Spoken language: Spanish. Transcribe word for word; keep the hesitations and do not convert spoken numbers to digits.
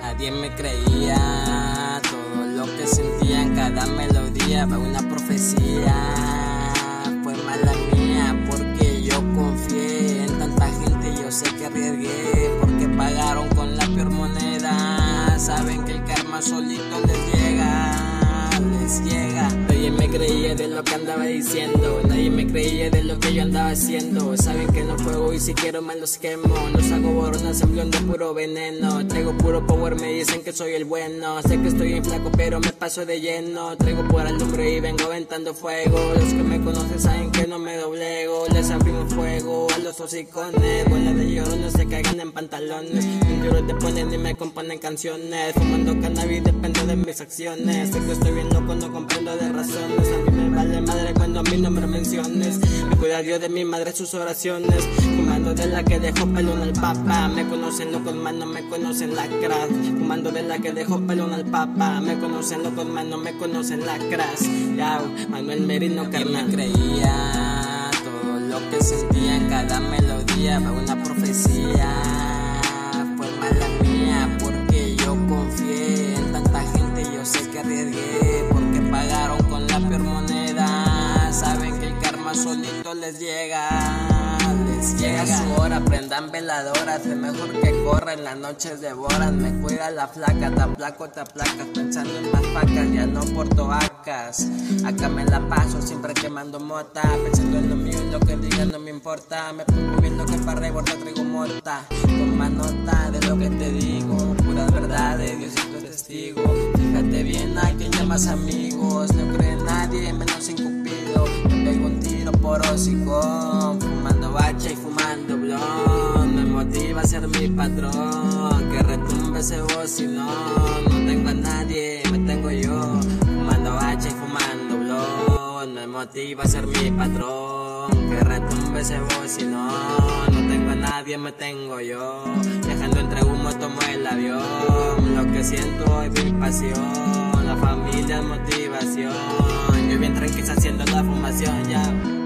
Nadie me creía, todo lo que sentía en cada melodía fue una profecía. Fue mala mía porque yo confié en tanta gente, yo sé que arriesgué porque pagaron con la peor moneda. Saben que el karma solito les llega, les llega. Nadie me creía de lo que andaba diciendo, nadie me creía de lo que yo andaba haciendo. Saben que no juego y si quiero me los quemo. Los hago boronas en de puro veneno. Traigo puro power, me dicen que soy el bueno. Sé que estoy en flaco pero me paso de lleno. Traigo por alumbre y vengo aventando fuego. Los que me conocen saben que no me doblego. Les abrimos fuego a los hocicones. Bola de llorones se cagan en pantalones. Un lloro te ponen y me componen canciones. Fumando cannabis depende de mis acciones. Sé que estoy bien loco, no comprendo de razones. A mí me vale madre cuando a mí no me menciones. Me cuida Dios de mi madre sus oraciones. Fumando de la que dejó pelón al papa. Me conocen locos más, no me conocen la crack. Fumando de la que dejó pelón al papa. Me conocen locos más, no me conocen la crack. Yao, Manuel Merino, carnal. Me creía, todo lo que sentía en cada melodía fue una profecía. Fue mala mía porque yo confié en tanta gente, yo sé que arriesgué porque pagaron con la peor moneda. Saben que el karma solito les llega, les llega su hora. Prendan veladoras, es mejor que corren, las noches devoran. Me cuida la flaca, te aplaco, te aplacas, pensando en más facas, ya no por toacas. Acá me la paso siempre quemando mota, pensando en lo mío y lo que digan no me importa. Me pongo bien lo que para rebordar traigo mota. Toma nota de lo que te digo, puras verdades, Diosito es testigo. Fíjate bien a quien llamas amigos, no cree en nadie menos en Cupido. Me pego un tiro por hocicón, fumando bacha y fumando blon. Me motiva a ser mi patrón, que retumbe ese bocinón. No tengo a nadie, me tengo yo, fumando bacha y fumando blon. Me motiva a ser mi patrón, que retumbe ese bocinón. No tengo a nadie, me tengo yo, viajando entre humo tomo el avión. Lo que siento es mi pasión, la familia es motivación. Yo bien tranquila haciendo la fumación, ya.